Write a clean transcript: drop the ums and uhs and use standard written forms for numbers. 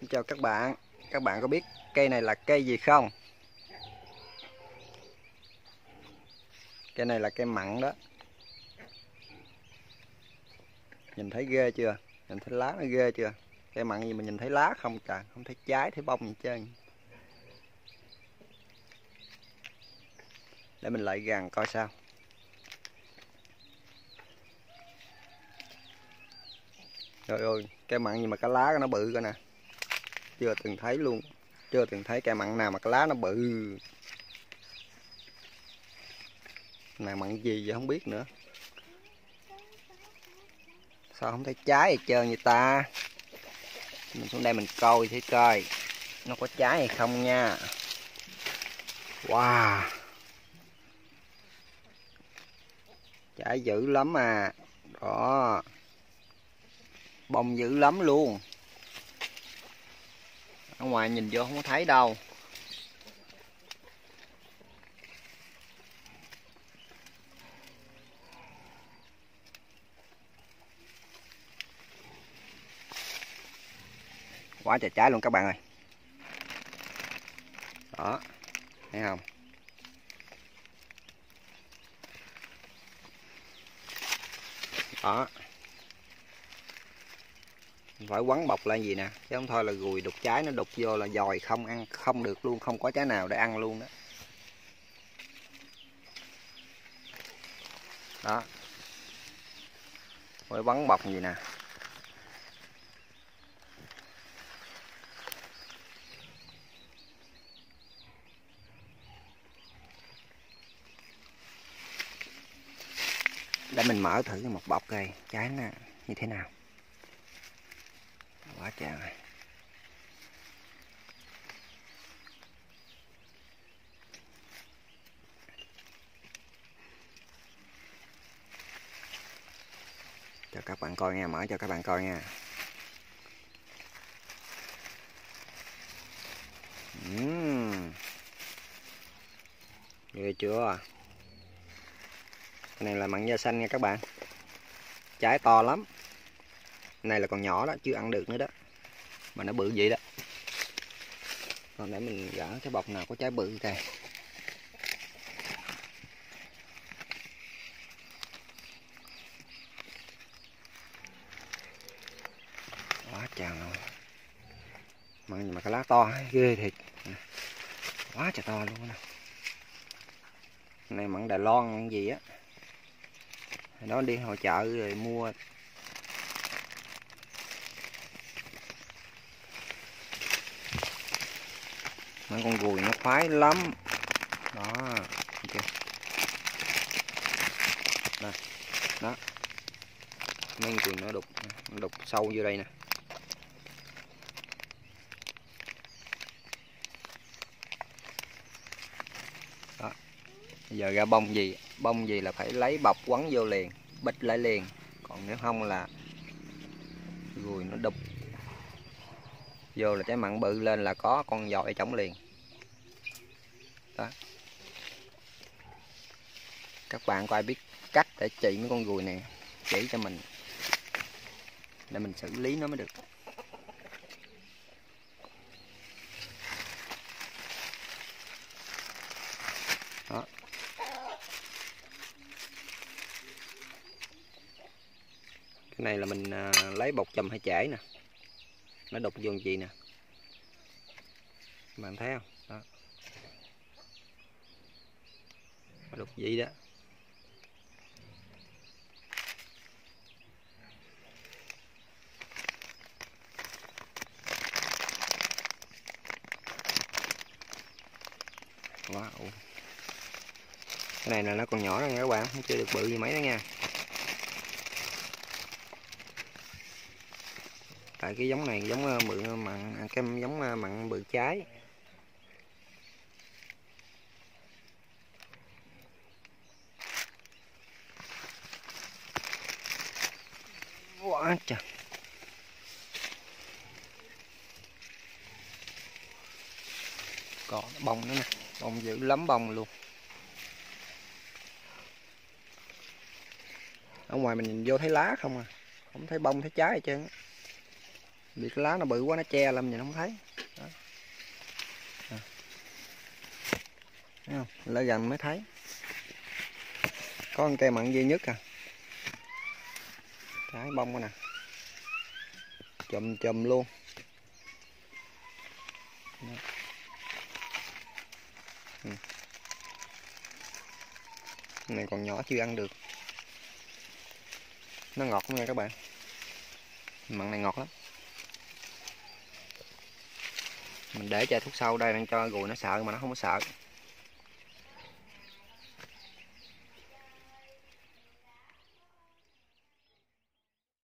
chào các bạn có biết cây này là cây gì không? Cây này là cây mận đó. Nhìn thấy ghê chưa? Nhìn thấy lá nó ghê chưa? Cây mận gì mà nhìn thấy lá không trời, không thấy trái, thấy bông gì trơn. Để mình lại gần coi sao. Trời ơi, cây mận gì mà cái lá nó bự coi nè. Chưa từng thấy luôn. Chưa từng thấy cây mận nào mà cái lá nó bự. Này mận gì vậy không biết nữa. Sao không thấy trái gì trơn vậy ta? Mình xuống đây mình coi thử coi nó có trái hay không nha. Wow, trái dữ lắm à. Đó, bông dữ lắm luôn. Ở ngoài nhìn vô không có thấy đâu. Quá trời trái luôn các bạn ơi. Đó, thấy không? Đó, phải quấn bọc lại gì nè, chứ không thôi là gùi đục trái nó đục vô là dòi không ăn không được luôn, không có trái nào để ăn luôn đó. Đó, phải quấn bọc gì nè. Để mình mở thử một bọc coi trái nó như thế nào. Quá trời này. Cho các bạn coi nha, mở cho các bạn coi nha. Ghê chưa? Cái này là mận da xanh nha các bạn. Trái to lắm. Cái này là còn nhỏ đó, chưa ăn được nữa đó. Mà nó bự vậy đó. Còn để mình gỡ cái bọc nào có trái bự kìa. Quá trời luôn. Mận mà cái lá to ghê thiệt. Quá trời to luôn nè. Này mận Đài Loan gì á. Nó đi hội chợ rồi mua. Mấy con ruồi nó khoái lắm. Đó, okay. Đây, đó. Mấy con ruồi nó đục sâu vô đây nè. Đó. Bây giờ ra bông gì là phải lấy bọc quấn vô liền, bịch lại liền. Còn nếu không là ruồi nó đục vô là trái mận bự lên là có con dọi trống liền. Đó. Các bạn có ai biết cách để trị mấy con ruồi này chỉ cho mình để mình xử lý nó mới được. Đó. Cái này là mình lấy bột chùm hay chảy nè. Nó đục vô gì nè. Bạn thấy không? Đó. Nó đục gì đó. Wow. Cái này là nó còn nhỏ đó nha các bạn, không chưa được bự gì mấy đó nha. Tại cái giống này giống mận, cái giống mận bự trái. Quá trời. Còn bông nữa nè, bông dữ lắm bông luôn. Ở ngoài mình nhìn vô thấy lá không à, không thấy bông thấy trái hết trơn. Bị cái lá nó bự quá nó che làm gì nó không thấy. Đó. À. Thấy không? Lại gần mới thấy. Có con cây mận duy nhất à. Trái bông đó nè. Chùm chùm luôn. Đó. Ừ. Này còn nhỏ chưa ăn được. Nó ngọt nha các bạn. Mận này ngọt lắm. Mình để chai thuốc sâu đây đang cho ruồi nó sợ mà nó không có sợ.